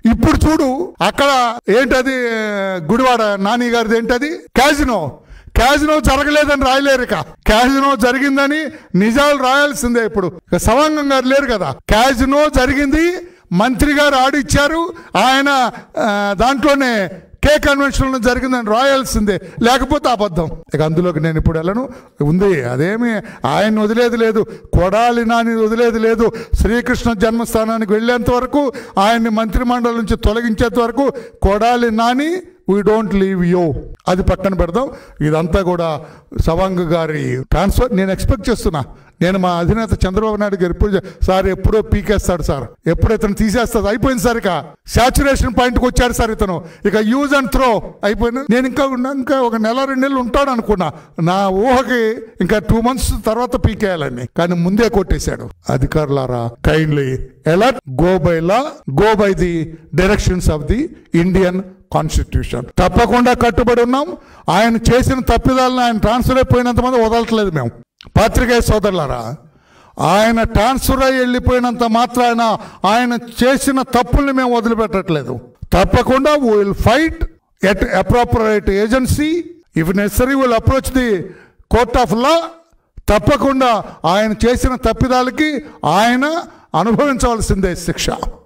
ఇప్పుడు చూడు అక్కడ ఏంటది గుడివాడ నాని గారిది ఏంటది క్యాజినో జరగలేదని రాయలేరు. ఇక క్యాజినో జరిగిందని నిజాలు రాయాల్సిందే. ఇప్పుడు సవాంగం గారు లేరు కదా, క్యాజినో జరిగింది, మంత్రి గారు ఆడిచ్చారు, ఆయన దాంట్లోనే కే కన్వెన్షన్ జరిగిందని రాయాల్సిందే, లేకపోతే అబద్ధం. ఇక అందులోకి నేను ఇప్పుడు వెళ్ళను. ఉంది అదేమి ఆయన వదిలేది లేదు, కొడాలి నాని వదిలేది లేదు. శ్రీకృష్ణ జన్మస్థానానికి వెళ్ళేంత వరకు, ఆయన్ని మంత్రిమండలి నుంచి తొలగించేంత వరకు Kodali Nani we don't leave you, అది పక్కన పెడదాం. ఇదంతా కూడా సవాంగ్ గారి ట్రాన్స్ఫర్ నేను ఎక్స్పెక్ట్ చేస్తున్నా. నేను మా అధినేత చంద్రబాబు నాయుడు గారు ఎప్పుడో పీకేస్తాడు సార్, ఎప్పుడు ఇతను తీసేస్తాడు, అయిపోయింది సార్, ఇక సాచురేషన్ పాయింట్కి వచ్చాడు సార్ ఇతను, ఇక యూజ్ అండ్ త్రో అయిపోయింది. నేను ఇంకా ఒక నెల 2 నెలలు ఉంటాడు అనుకున్నా, నా ఊహకి ఇంకా 2 months తర్వాత పీకేయాలని, కానీ ముందే కొట్టేశాడు. అధికారులారా, kindly alert, go by law, go by the directions of the Indian constitution. తప్పకుండా కట్టుబడి ఉన్నాం. ఆయన చేసిన తప్పిదాలను ఆయన ట్రాన్స్ఫర్ అయిపోయినంత మంది వదలట్లేదు మేము. పాత్రికేయ సోదరులారా, ఆయన ట్రాన్స్ఫర్ అయ్యి వెళ్ళిపోయినంత మాత్రాన ఆయన చేసిన తప్పుల్ని మేము వదిలిపెట్టట్లేదు. తప్పకుండా we will fight at appropriate agency, if necessary will approach the court of law. తప్పకుండా ఆయన చేసిన తప్పిదాలకి ఆయన అనుభవించవలసిందే శిక్ష.